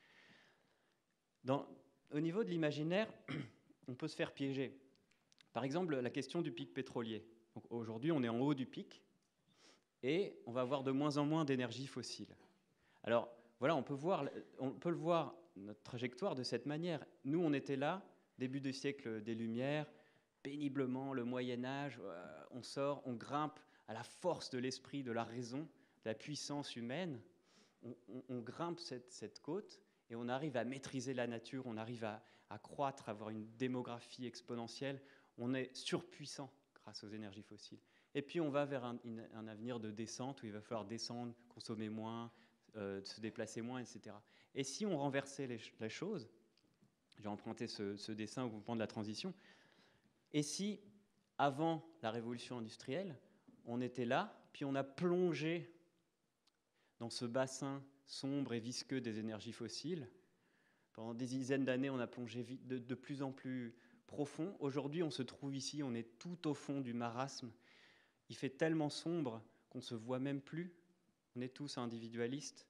Dans, au niveau de l'imaginaire, on peut se faire piéger. Par exemple, la question du pic pétrolier. Donc, aujourd'hui, on est en haut du pic. Et on va avoir de moins en moins d'énergie fossile. Alors, voilà, on peut, voir, on peut le voir, notre trajectoire, de cette manière. Nous, on était là, début du siècle des Lumières, péniblement, le Moyen-Âge, euh, on sort, on grimpe à la force de l'esprit, de la raison, de la puissance humaine. On, on, on grimpe cette, cette côte et on arrive à maîtriser la nature, on arrive à, à croître, à avoir une démographie exponentielle. On est surpuissant grâce aux énergies fossiles. Et puis on va vers un, un avenir de descente où il va falloir descendre, consommer moins, euh, se déplacer moins, et cetera. Et si on renversait les, les choses, j'ai emprunté ce, ce dessin au mouvement de la transition, et si, avant la révolution industrielle, on était là, puis on a plongé dans ce bassin sombre et visqueux des énergies fossiles, pendant des dizaines d'années, on a plongé de, de plus en plus profond. Aujourd'hui, on se trouve ici, on est tout au fond du marasme. Il fait tellement sombre qu'on ne se voit même plus. On est tous individualistes.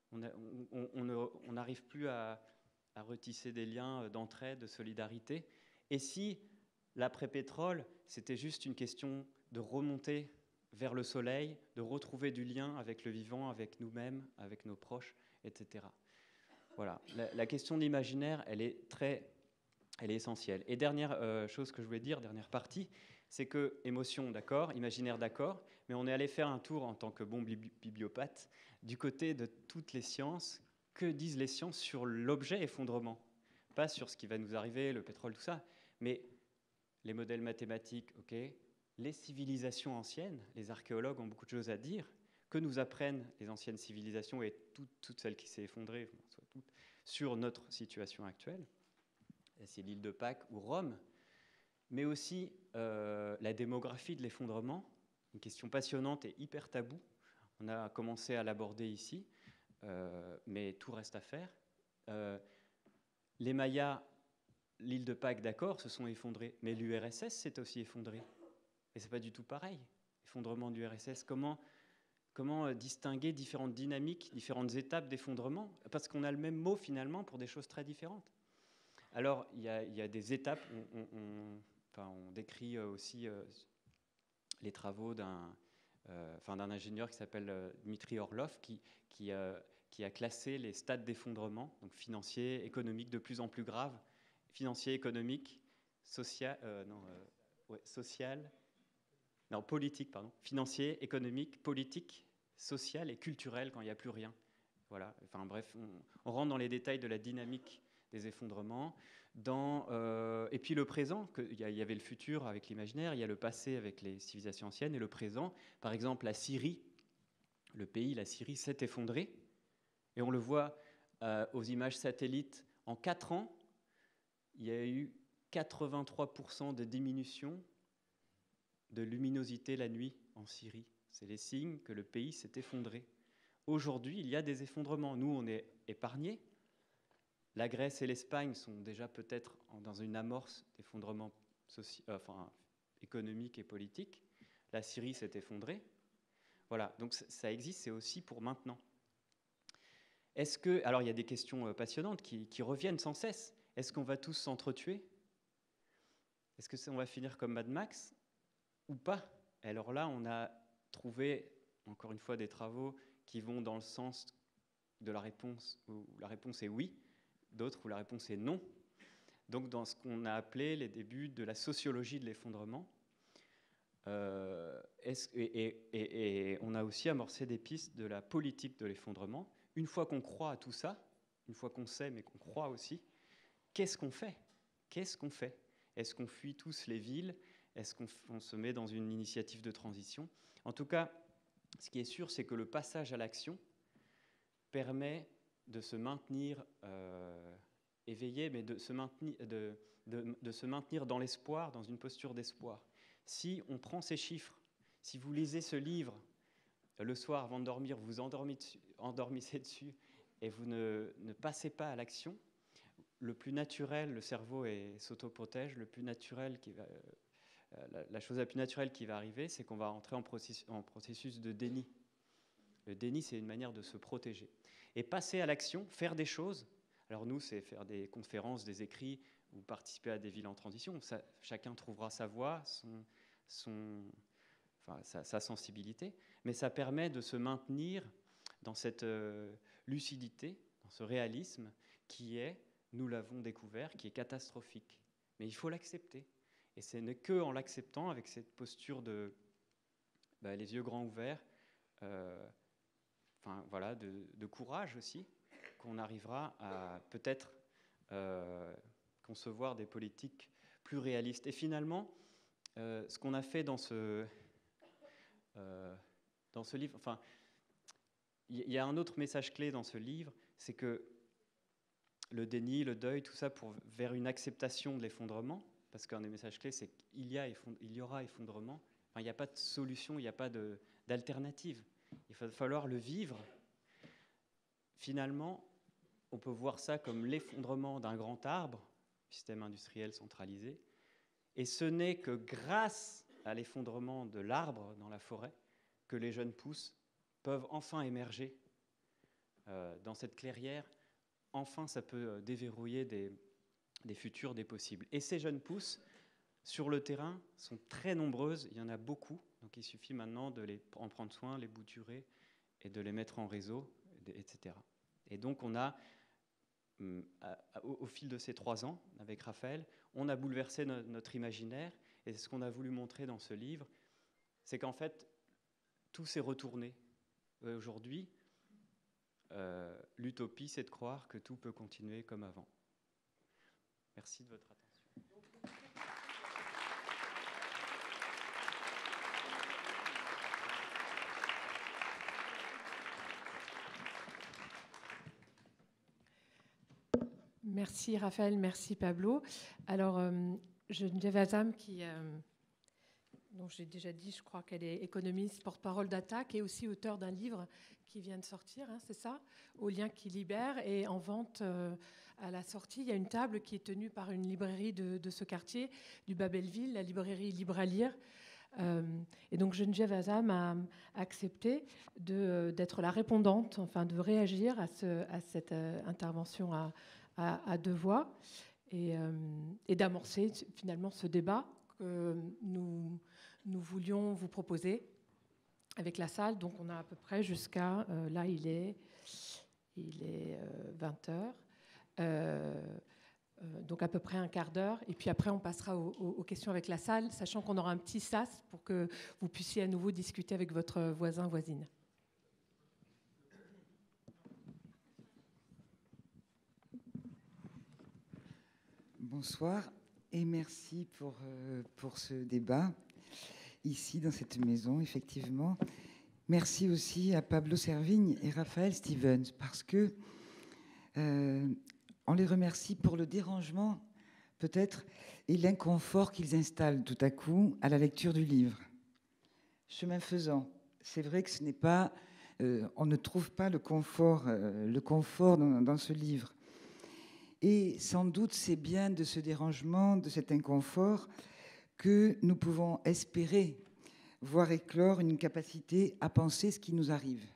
On n'arrive plus à, à retisser des liens d'entraide, de solidarité. Et si l'après-pétrole, c'était juste une question de remonter vers le soleil, de retrouver du lien avec le vivant, avec nous-mêmes, avec nos proches, et cetera. Voilà. La, la question de l'imaginaire, elle est très, elle est essentielle. Et dernière euh, chose que je voulais dire, dernière partie, c'est que émotion, d'accord, imaginaire, d'accord, mais on est allé faire un tour en tant que bon bibliopathe du côté de toutes les sciences. Que disent les sciences sur l'objet effondrement? Pas sur ce qui va nous arriver, le pétrole, tout ça, mais les modèles mathématiques, ok, les civilisations anciennes, les archéologues ont beaucoup de choses à dire. Que nous apprennent les anciennes civilisations et toutes, toutes celles qui s'est effondrées, soit toutes, sur notre situation actuelle? C'est l'île de Pâques ou Rome. Mais aussi euh, la démographie de l'effondrement, une question passionnante et hyper taboue. On a commencé à l'aborder ici, euh, mais tout reste à faire. Euh, les Mayas, l'île de Pâques, d'accord, se sont effondrés, mais l'U R S S s'est aussi effondré. Et c'est pas du tout pareil. Effondrement du U R S S, comment, comment distinguer différentes dynamiques, différentes étapes d'effondrement? Parce qu'on a le même mot finalement pour des choses très différentes. Alors, il y a, il y a des étapes. On, on, on, enfin, on décrit aussi euh, les travaux d'un, euh, enfin, d'un ingénieur qui s'appelle euh, Dmitri Orlov, qui, qui, euh, qui a classé les stades d'effondrement, donc financier, économique, de plus en plus graves, financier, économique, social, euh, non, euh, ouais, social, non, politique, pardon, financier, économique, politique, social et culturel quand il n'y a plus rien. Voilà. Enfin bref, on, on rentre dans les détails de la dynamique des effondrements. Dans, euh, et puis le présent, il y, y avait le futur avec l'imaginaire, il y a le passé avec les civilisations anciennes et le présent. Par exemple, la Syrie, le pays, la Syrie s'est effondrée. Et on le voit euh, aux images satellites. En quatre ans, il y a eu quatre-vingt-trois pour cent de diminution de luminosité la nuit en Syrie. C'est les signes que le pays s'est effondré. Aujourd'hui, il y a des effondrements. Nous, on est épargnés. La Grèce et l'Espagne sont déjà peut-être dans une amorce d'effondrement soci... enfin, économique et politique. La Syrie s'est effondrée. Voilà, donc ça existe, c'est aussi pour maintenant. Est-ce que... Alors, il y a des questions passionnantes qui, qui reviennent sans cesse. Est-ce qu'on va tous s'entretuer? Est-ce que on va finir comme Mad Max ou pas? Alors là, on a trouvé, encore une fois, des travaux qui vont dans le sens de la réponse, où la réponse est oui, d'autres où la réponse est non. Donc dans ce qu'on a appelé les débuts de la sociologie de l'effondrement. Euh, est-ce, et, et, et, et on a aussi amorcé des pistes de la politique de l'effondrement. Une fois qu'on croit à tout ça, une fois qu'on sait mais qu'on croit aussi, qu'est-ce qu'on fait? Qu'est-ce qu'on fait? Est-ce qu'on fuit tous les villes? Est-ce qu'on on se met dans une initiative de transition? En tout cas, ce qui est sûr, c'est que le passage à l'action permet de se maintenir euh, éveillé, mais de se maintenir, de, de, de se maintenir dans l'espoir, dans une posture d'espoir. Si on prend ces chiffres, si vous lisez ce livre, le soir avant de dormir, vous vous endormissez dessus et vous ne, ne passez pas à l'action, le plus naturel, le cerveau s'autoprotège, le plus naturel qui va, la, la chose la plus naturelle qui va arriver, c'est qu'on va entrer en processus, en processus de déni. Le déni, c'est une manière de se protéger. Et passer à l'action, faire des choses. Alors nous, c'est faire des conférences, des écrits, ou participer à des villes en transition. Ça, chacun trouvera sa voie, son, son, enfin, sa, sa sensibilité. Mais ça permet de se maintenir dans cette euh, lucidité, dans ce réalisme qui est, nous l'avons découvert, qui est catastrophique. Mais il faut l'accepter. Et ce n'est qu'en l'acceptant, avec cette posture de bah, les yeux grands ouverts, euh, enfin, voilà, de, de courage aussi, qu'on arrivera à peut-être euh, concevoir des politiques plus réalistes. Et finalement, euh, ce qu'on a fait dans ce, euh, dans ce livre, enfin, il y a un autre message clé dans ce livre, c'est que le déni, le deuil, tout ça pour, vers une acceptation de l'effondrement, parce qu'un des messages clés, c'est qu'il y, a, il y aura effondrement. Enfin, il n'y a pas de solution, il n'y a pas de, d'alternative. Il va falloir le vivre. Finalement, on peut voir ça comme l'effondrement d'un grand arbre, système industriel centralisé, et ce n'est que grâce à l'effondrement de l'arbre dans la forêt que les jeunes pousses peuvent enfin émerger euh, dans cette clairière. Enfin, ça peut déverrouiller des, des futurs, des possibles. Et ces jeunes pousses, sur le terrain, sont très nombreuses. Il y en a beaucoup. Donc, il suffit maintenant de les en prendre soin, les bouturer et de les mettre en réseau, et cetera. Et donc, on a, au, au fil de ces trois ans, avec Raphaël, on a bouleversé no, notre imaginaire. Et ce qu'on a voulu montrer dans ce livre, c'est qu'en fait, tout s'est retourné. Et aujourd'hui, euh, l'utopie, c'est de croire que tout peut continuer comme avant. Merci de votre attention. Merci Raphaël, merci Pablo. Alors, euh, Geneviève Azam, qui, euh, dont j'ai déjà dit, je crois qu'elle est économiste, porte-parole d'Attaque et aussi auteure d'un livre qui vient de sortir, hein, c'est ça, Au lien qui libère, et en vente euh, à la sortie. Il y a une table qui est tenue par une librairie de, de ce quartier, du Babelville, la librairie Libre à lire. Euh, et donc Geneviève Azam a accepté de, d'être la répondante, enfin de réagir à, ce, à cette euh, intervention à À, à deux voix. et, euh, et d'amorcer finalement ce débat que nous, nous voulions vous proposer avec la salle. Donc on a à peu près jusqu'à, euh, là il est, il est euh, vingt heures, euh, euh, donc à peu près un quart d'heure, et puis après on passera aux, aux, aux questions avec la salle, sachant qu'on aura un petit sas pour que vous puissiez à nouveau discuter avec votre voisin, voisine. Bonsoir et merci pour, euh, pour ce débat ici dans cette maison, effectivement. Merci aussi à Pablo Servigne et Raphaël Stevens parce que euh, on les remercie pour le dérangement peut-être et l'inconfort qu'ils installent tout à coup à la lecture du livre. Chemin faisant, c'est vrai que ce n'est pas, euh, on ne trouve pas le confort, euh, le confort dans, dans ce livre. Et sans doute, c'est bien de ce dérangement, de cet inconfort, que nous pouvons espérer voir éclore une capacité à penser ce qui nous arrive.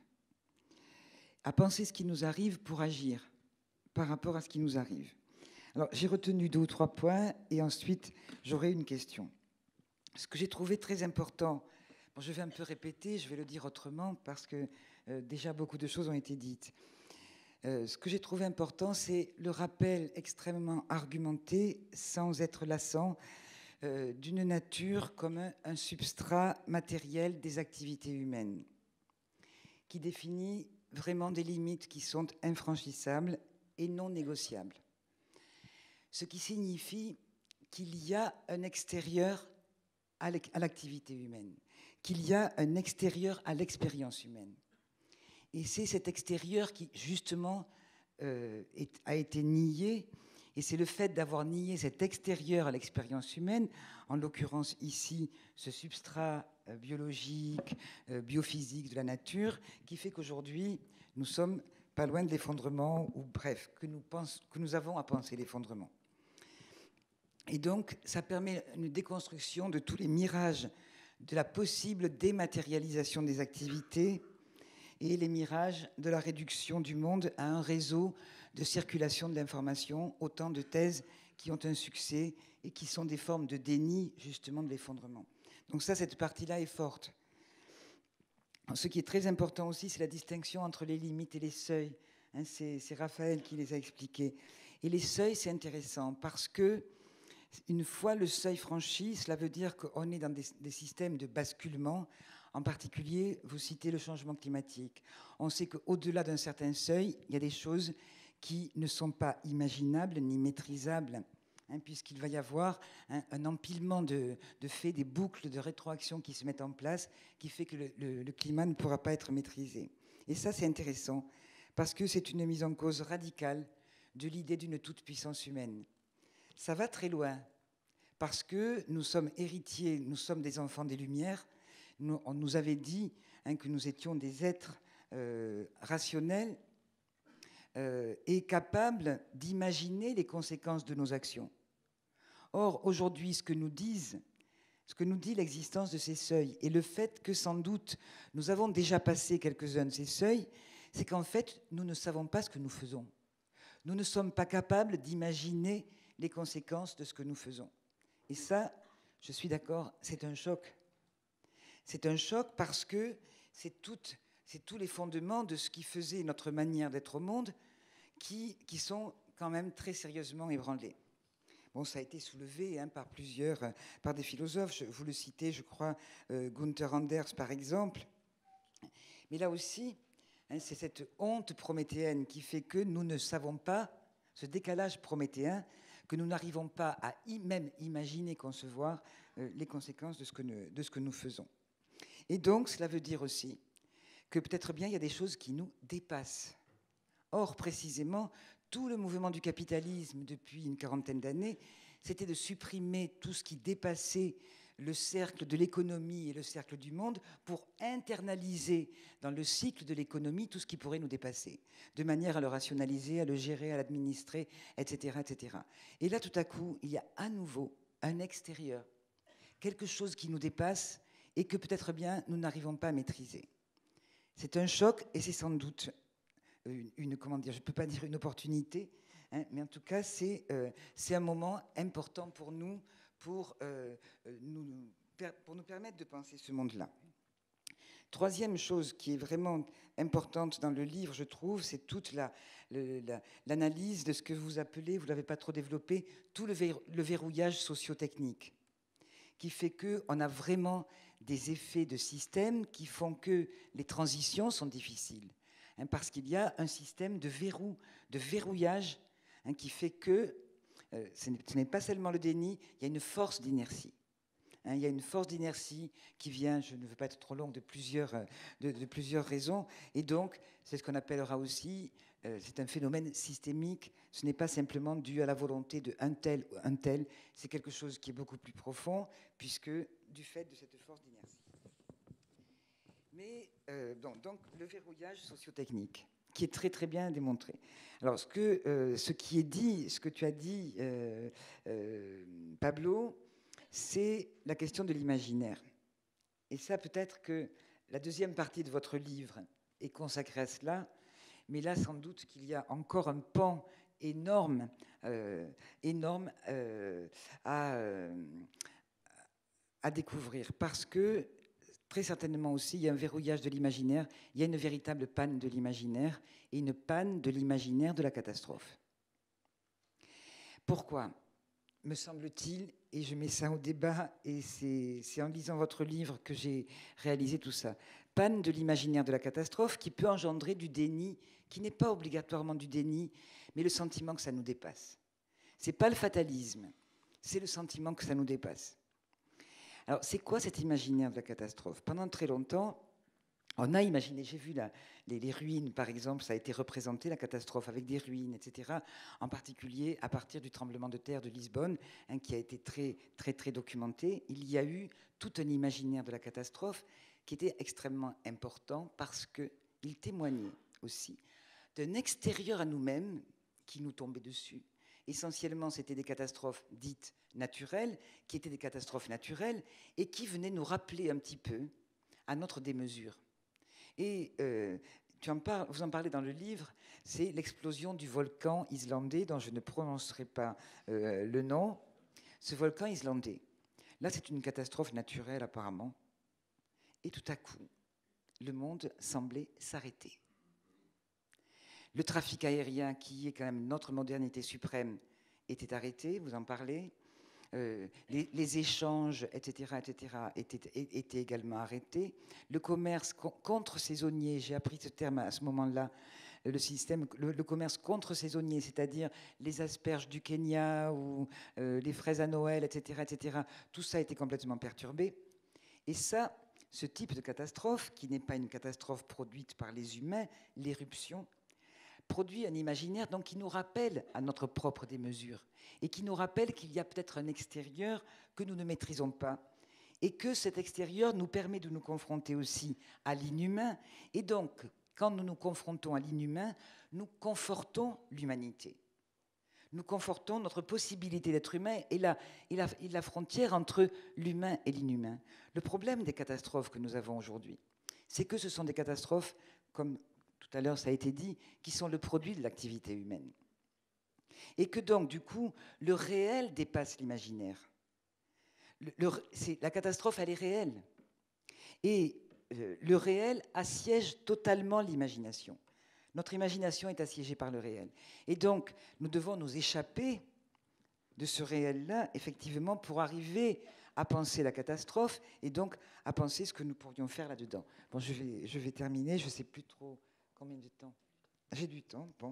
À penser ce qui nous arrive pour agir par rapport à ce qui nous arrive. Alors, j'ai retenu deux ou trois points et ensuite, j'aurai une question. Ce que j'ai trouvé très important, bon, je vais un peu répéter, je vais le dire autrement parce que euh, déjà beaucoup de choses ont été dites. Euh, ce que j'ai trouvé important, c'est le rappel extrêmement argumenté, sans être lassant, euh, d'une nature comme un, un substrat matériel des activités humaines, qui définit vraiment des limites qui sont infranchissables et non négociables. Ce qui signifie qu'il y a un extérieur à l'activité humaine, qu'il y a un extérieur à l'expérience humaine. Et c'est cet extérieur qui, justement, euh, est, a été nié. Et c'est le fait d'avoir nié cet extérieur à l'expérience humaine, en l'occurrence ici, ce substrat euh, biologique, euh, biophysique de la nature, qui fait qu'aujourd'hui, nous sommes pas loin de l'effondrement, ou bref, que nous, pense, que nous avons à penser l'effondrement. Et donc, ça permet une déconstruction de tous les mirages de la possible dématérialisation des activités, et les mirages de la réduction du monde à un réseau de circulation de l'information, autant de thèses qui ont un succès et qui sont des formes de déni, justement, de l'effondrement. Donc ça, cette partie-là est forte. Ce qui est très important aussi, c'est la distinction entre les limites et les seuils. Hein, c'est, c'est Raphaël qui les a expliqués. Et les seuils, c'est intéressant parce que une fois le seuil franchi, cela veut dire qu'on est dans des, des systèmes de basculement. En particulier, vous citez le changement climatique. On sait qu'au-delà d'un certain seuil, il y a des choses qui ne sont pas imaginables ni maîtrisables, hein, puisqu'il va y avoir un, un empilement de, de faits, des boucles de rétroaction qui se mettent en place, qui fait que le, le, le climat ne pourra pas être maîtrisé. Et ça, c'est intéressant, parce que c'est une mise en cause radicale de l'idée d'une toute-puissance humaine. Ça va très loin, parce que nous sommes héritiers, nous sommes des enfants des Lumières. Nous, on nous avait dit hein, que nous étions des êtres euh, rationnels euh, et capables d'imaginer les conséquences de nos actions. Or, aujourd'hui, ce que nous disent, ce que nous dit l'existence de ces seuils et le fait que, sans doute, nous avons déjà passé quelques-uns de ces seuils, c'est qu'en fait, nous ne savons pas ce que nous faisons. Nous ne sommes pas capables d'imaginer les conséquences de ce que nous faisons. Et ça, je suis d'accord, c'est un choc. C'est un choc parce que c'est, tout, c'est tous les fondements de ce qui faisait notre manière d'être au monde qui, qui sont quand même très sérieusement ébranlés. Bon, ça a été soulevé hein, par plusieurs, par des philosophes. Je, vous le citez, je crois, euh, Gunther Anders, par exemple. Mais là aussi, hein, c'est cette honte prométhéenne qui fait que nous ne savons pas, ce décalage prométhéen, que nous n'arrivons pas à y, même imaginer, concevoir euh, les conséquences de ce, que nous, de ce que nous faisons. Et donc, cela veut dire aussi que peut-être bien il y a des choses qui nous dépassent. Or, précisément, tout le mouvement du capitalisme depuis une quarantaine d'années, c'était de supprimer tout ce qui dépassait le cercle de l'économie et le cercle du monde pour internaliser dans le cycle de l'économie tout ce qui pourrait nous dépasser, de manière à le rationaliser, à le gérer, à l'administrer, et cetera, et cetera. Et là, tout à coup, il y a à nouveau un extérieur, quelque chose qui nous dépasse et que peut-être bien nous n'arrivons pas à maîtriser. C'est un choc et c'est sans doute une, une comment dire, je ne peux pas dire une opportunité, Hein, mais en tout cas, c'est euh, c'est un moment important pour nous, pour, euh, nous, pour nous permettre de penser ce monde-là. Troisième chose qui est vraiment importante dans le livre, je trouve, c'est toute la, la, l'analyse de ce que vous appelez, vous ne l'avez pas trop développé, tout le, verrou- le verrouillage socio-technique, qui fait qu'on a vraiment des effets de système qui font que les transitions sont difficiles, hein, parce qu'il y a un système de verrou, de verrouillage, hein, qui fait que euh, ce n'est pas seulement le déni, il y a une force d'inertie. Hein, il y a une force d'inertie qui vient, je ne veux pas être trop longue, de plusieurs, de, de plusieurs raisons. Et donc, c'est ce qu'on appellera aussi, euh, c'est un phénomène systémique. Ce n'est pas simplement dû à la volonté de un tel ou un tel. C'est quelque chose qui est beaucoup plus profond, puisque du fait de cette force d'inertie. Mais, euh, donc, donc, le verrouillage socio-technique, qui est très très bien démontré. Alors, ce, que, euh, ce qui est dit, ce que tu as dit, euh, euh, Pablo, c'est la question de l'imaginaire. Et ça, peut-être que la deuxième partie de votre livre est consacrée à cela, mais là, sans doute qu'il y a encore un pan énorme, euh, énorme euh, à, euh, à découvrir, parce que très certainement aussi, il y a un verrouillage de l'imaginaire, il y a une véritable panne de l'imaginaire, et une panne de l'imaginaire de la catastrophe. Pourquoi ? Me semble-t-il, et je mets ça au débat, et c'est, c'est en lisant votre livre que j'ai réalisé tout ça. Panne de l'imaginaire de la catastrophe qui peut engendrer du déni, qui n'est pas obligatoirement du déni, mais le sentiment que ça nous dépasse. Ce n'est pas le fatalisme, c'est le sentiment que ça nous dépasse. Alors, c'est quoi cet imaginaire de la catastrophe ? Pendant très longtemps, on a imaginé, j'ai vu la, les, les ruines, par exemple, ça a été représenté, la catastrophe, avec des ruines, et cetera, en particulier à partir du tremblement de terre de Lisbonne, hein, qui a été très, très, très documenté. Il y a eu tout un imaginaire de la catastrophe qui était extrêmement important parce qu'il témoignait aussi d'un extérieur à nous-mêmes qui nous tombait dessus. Essentiellement, c'était des catastrophes dites naturelles, qui étaient des catastrophes naturelles, et qui venaient nous rappeler un petit peu à notre démesure. Et euh, tu en parles, vous en parlez dans le livre, c'est l'explosion du volcan islandais, dont je ne prononcerai pas euh, le nom. Ce volcan islandais, là c'est une catastrophe naturelle apparemment, et tout à coup, le monde semblait s'arrêter. Le trafic aérien, qui est quand même notre modernité suprême, était arrêté, vous en parlez. Euh, les, les échanges, et cetera, et cetera, étaient, étaient également arrêtés. Le commerce co- contre saisonnier, j'ai appris ce terme à ce moment-là, le système, le, le commerce contre saisonnier, c'est-à-dire les asperges du Kenya ou euh, les fraises à Noël, et cetera, et cetera. Tout ça a été complètement perturbé. Et ça, ce type de catastrophe, qui n'est pas une catastrophe produite par les humains, l'éruption, produit un imaginaire donc, qui nous rappelle à notre propre démesure et qui nous rappelle qu'il y a peut-être un extérieur que nous ne maîtrisons pas et que cet extérieur nous permet de nous confronter aussi à l'inhumain. Et donc, quand nous nous confrontons à l'inhumain, nous confortons l'humanité. Nous confortons notre possibilité d'être humain et la, et la, et la frontière entre l'humain et l'inhumain. Le problème des catastrophes que nous avons aujourd'hui, c'est que ce sont des catastrophes, comme tout à l'heure ça a été dit, qui sont le produit de l'activité humaine. Et que donc, du coup, le réel dépasse l'imaginaire. Le, le, c'est, la catastrophe, elle est réelle. Et euh, le réel assiège totalement l'imagination. Notre imagination est assiégée par le réel. Et donc, nous devons nous échapper de ce réel-là, effectivement, pour arriver à penser la catastrophe et donc à penser ce que nous pourrions faire là-dedans. Bon, je vais, je vais terminer, je ne sais plus trop combien de temps. J'ai du temps, bon.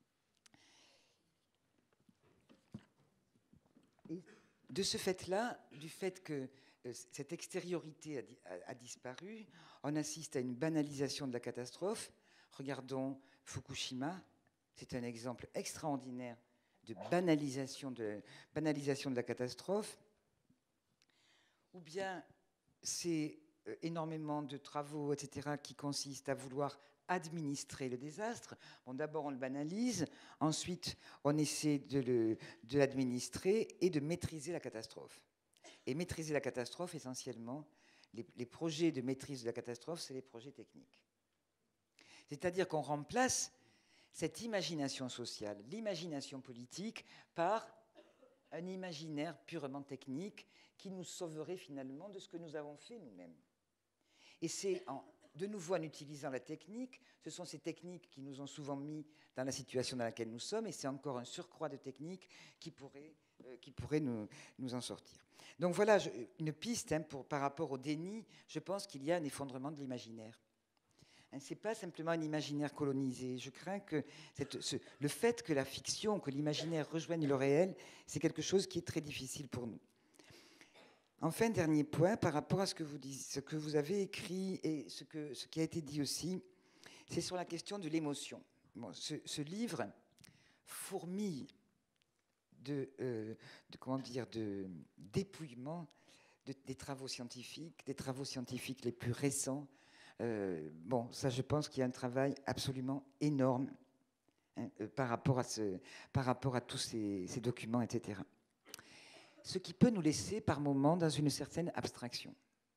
Et de ce fait-là, du fait que euh, cette extériorité a, a, a disparu, on assiste à une banalisation de la catastrophe. Regardons Fukushima, c'est un exemple extraordinaire de banalisation de, banalisation de la catastrophe. Ou bien c'est euh, énormément de travaux, et cetera, qui consistent à vouloir administrer le désastre. Bon, d'abord, on le banalise, ensuite, on essaie de, le, de l'administrer et de maîtriser la catastrophe. Et maîtriser la catastrophe, essentiellement, les, les projets de maîtrise de la catastrophe, c'est les projets techniques. C'est-à-dire qu'on remplace cette imagination sociale, l'imagination politique, par un imaginaire purement technique qui nous sauverait finalement de ce que nous avons fait nous-mêmes. Et c'est en, de nouveau en utilisant la technique, ce sont ces techniques qui nous ont souvent mis dans la situation dans laquelle nous sommes, et c'est encore un surcroît de techniques qui pourrait, euh, qui pourrait nous, nous en sortir. Donc voilà je, une piste hein, pour, par rapport au déni. Je pense qu'il y a un effondrement de l'imaginaire. Hein, ce n'est pas simplement un imaginaire colonisé. Je crains que cette, ce, le fait que la fiction, que l'imaginaire rejoigne le réel, c'est quelque chose qui est très difficile pour nous. Enfin, dernier point, par rapport à ce que vous, dites, ce que vous avez écrit et ce, que, ce qui a été dit aussi, c'est sur la question de l'émotion. Bon, ce, ce livre fourmille de, euh, de, comment dire, de dépouillement de, des travaux scientifiques, des travaux scientifiques les plus récents. Euh, bon, ça, je pense qu'il y a un travail absolument énorme hein, euh, par rapport à, ce, par rapport à tous ces, ces documents, et cetera. Ce qui peut nous laisser par moments dans une certaine abstraction.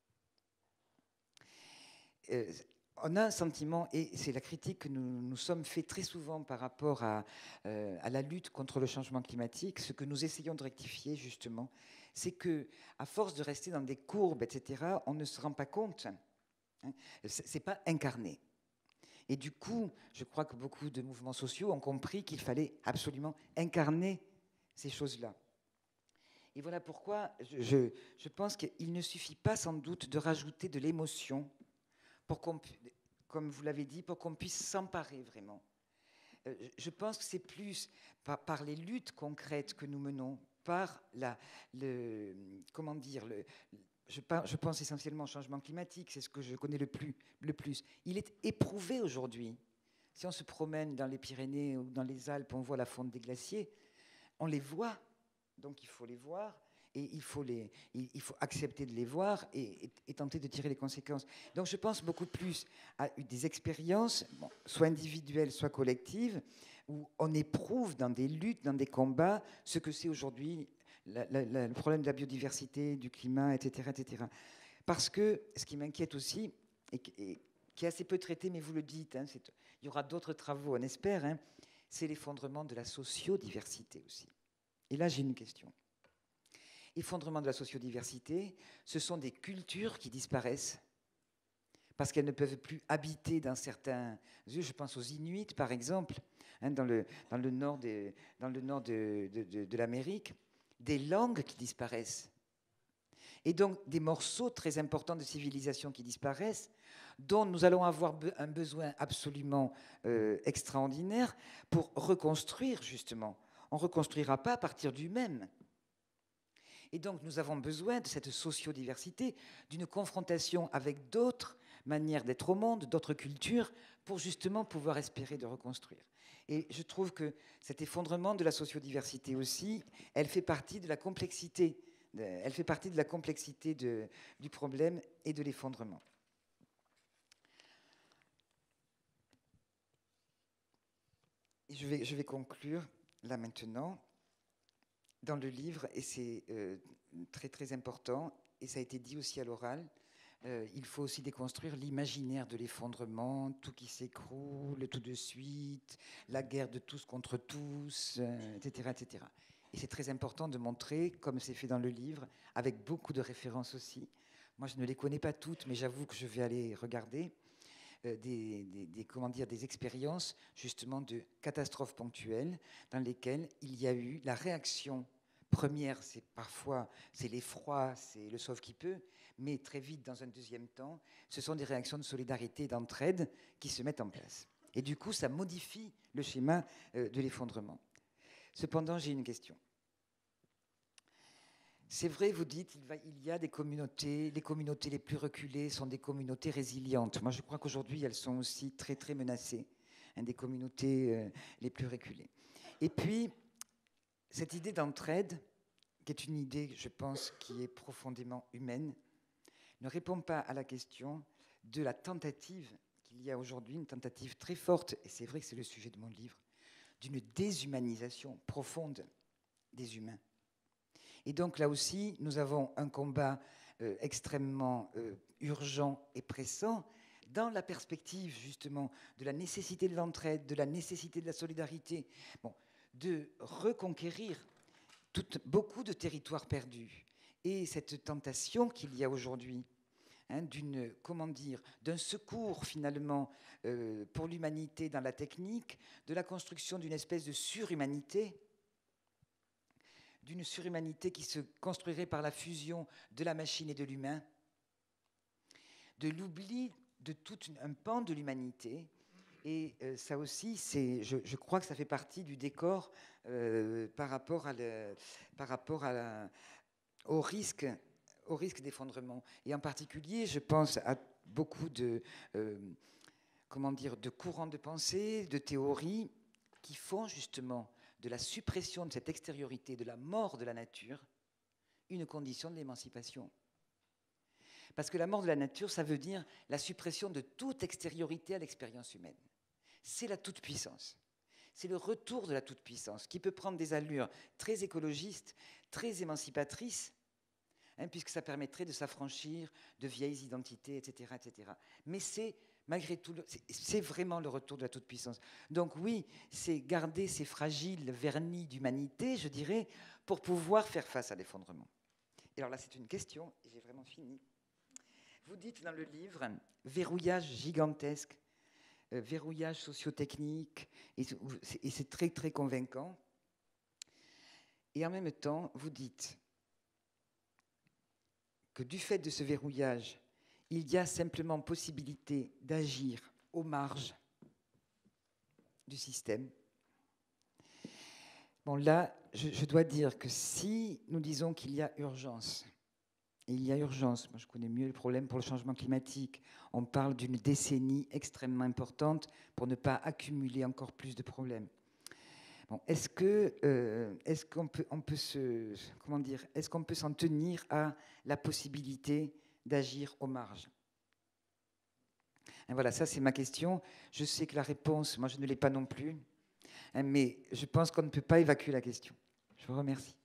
Euh, on a un sentiment, et c'est la critique que nous nous sommes fait très souvent par rapport à, euh, à la lutte contre le changement climatique, ce que nous essayons de rectifier justement, c'est que à force de rester dans des courbes, et cetera, on ne se rend pas compte, hein, c'est pas incarné. Et du coup, je crois que beaucoup de mouvements sociaux ont compris qu'il fallait absolument incarner ces choses-là. Et voilà pourquoi je, je pense qu'il ne suffit pas sans doute de rajouter de l'émotion, pour qu'on, comme vous l'avez dit, pour qu'on puisse s'emparer vraiment. Euh, je pense que c'est plus par, par les luttes concrètes que nous menons, par la, le, comment dire, le, je, je pense essentiellement au changement climatique, c'est ce que je connais le plus, le plus. Il est éprouvé aujourd'hui. Si on se promène dans les Pyrénées ou dans les Alpes, on voit la fonte des glaciers, on les voit. Donc il faut les voir et il faut, les, il faut accepter de les voir et, et, et tenter de tirer les conséquences. Donc je pense beaucoup plus à des expériences, bon, soit individuelles, soit collectives, où on éprouve dans des luttes, dans des combats, ce que c'est aujourd'hui la, la, la, le problème de la biodiversité, du climat, et cetera, et cetera. Parce que ce qui m'inquiète aussi, et, et qui est assez peu traité, mais vous le dites, hein, c'est, il y aura d'autres travaux, on espère, hein, c'est l'effondrement de la sociodiversité aussi. Et là, j'ai une question. Effondrement de la sociodiversité, ce sont des cultures qui disparaissent parce qu'elles ne peuvent plus habiter dans certains... Je pense aux Inuits, par exemple, hein, dans, le, dans le nord, des, dans le nord de, de, de, de l'Amérique, des langues qui disparaissent. Et donc, des morceaux très importants de civilisation qui disparaissent, dont nous allons avoir un besoin absolument euh, extraordinaire pour reconstruire, justement. On ne reconstruira pas à partir du même. Et donc, nous avons besoin de cette sociodiversité, d'une confrontation avec d'autres manières d'être au monde, d'autres cultures, pour justement pouvoir espérer de reconstruire. Et je trouve que cet effondrement de la sociodiversité aussi, elle fait partie de la complexité, de, elle fait partie de la complexité de, du problème et de l'effondrement. Et je vais, je vais conclure là maintenant. Dans le livre, et c'est euh, très très important, et ça a été dit aussi à l'oral, euh, il faut aussi déconstruire l'imaginaire de l'effondrement, tout qui s'écroule tout de suite, la guerre de tous contre tous, euh, et cetera, et cetera. Et c'est très important de montrer, comme c'est fait dans le livre, avec beaucoup de références aussi. Moi, je ne les connais pas toutes, mais j'avoue que je vais aller regarder euh, des, des, des, comment dire, des expériences justement de catastrophes ponctuelles dans lesquelles il y a eu la réaction première, c'est parfois c'est l'effroi, c'est le sauve qui peut, mais très vite dans un deuxième temps, ce sont des réactions de solidarité et d'entraide qui se mettent en place. Et du coup, ça modifie le schéma euh, de l'effondrement. Cependant, j'ai une question. C'est vrai, vous dites, il, va, il y a des communautés, les communautés les plus reculées sont des communautés résilientes. Moi, je crois qu'aujourd'hui, elles sont aussi très, très menacées, hein, des communautés euh, les plus reculées. Et puis, cette idée d'entraide, qui est une idée, je pense, qui est profondément humaine, ne répond pas à la question de la tentative qu'il y a aujourd'hui, une tentative très forte, et c'est vrai que c'est le sujet de mon livre, d'une déshumanisation profonde des humains. Et donc là aussi, nous avons un combat euh, extrêmement euh, urgent et pressant dans la perspective justement de la nécessité de l'entraide, de la nécessité de la solidarité, bon, de reconquérir tout, beaucoup de territoires perdus. Et cette tentation qu'il y a aujourd'hui, hein, d'une, comment dire, d'un secours finalement euh, pour l'humanité dans la technique, de la construction d'une espèce de surhumanité, d'une surhumanité qui se construirait par la fusion de la machine et de l'humain, de l'oubli de tout un pan de l'humanité. Et euh, ça aussi, c'est, je, je crois que ça fait partie du décor euh, par rapport, à le, par rapport à la, au risque, au risque d'effondrement. Et en particulier, je pense à beaucoup de, euh, comment dire, de courants de pensée, de théories qui font justement de la suppression de cette extériorité, de la mort de la nature, une condition de l'émancipation. Parce que la mort de la nature, ça veut dire la suppression de toute extériorité à l'expérience humaine. C'est la toute-puissance. C'est le retour de la toute-puissance qui peut prendre des allures très écologistes, très émancipatrices, hein, puisque ça permettrait de s'affranchir de vieilles identités, et cetera, et cetera. Mais c'est, malgré tout, c'est, c'est vraiment le retour de la toute-puissance. Donc oui, c'est garder ces fragiles vernis d'humanité, je dirais, pour pouvoir faire face à l'effondrement. Et alors là, c'est une question, et j'ai vraiment fini. Vous dites dans le livre « Verrouillage gigantesque », euh, verrouillage socio-technique, et, et c'est très, très convaincant. Et en même temps, vous dites que du fait de ce verrouillage, il y a simplement possibilité d'agir aux marges du système. Bon, là, je, je dois dire que si nous disons qu'il y a urgence, et il y a urgence, moi je connais mieux le problème pour le changement climatique, on parle d'une décennie extrêmement importante pour ne pas accumuler encore plus de problèmes. Bon, est-ce que, euh, est-ce qu'on peut, on peut se, comment dire, est-ce qu'on peut s'en tenir à la possibilité d'agir aux marges? Et voilà, ça c'est ma question. Je sais que la réponse, moi je ne l'ai pas non plus, hein, mais je pense qu'on ne peut pas évacuer la question. Je vous remercie.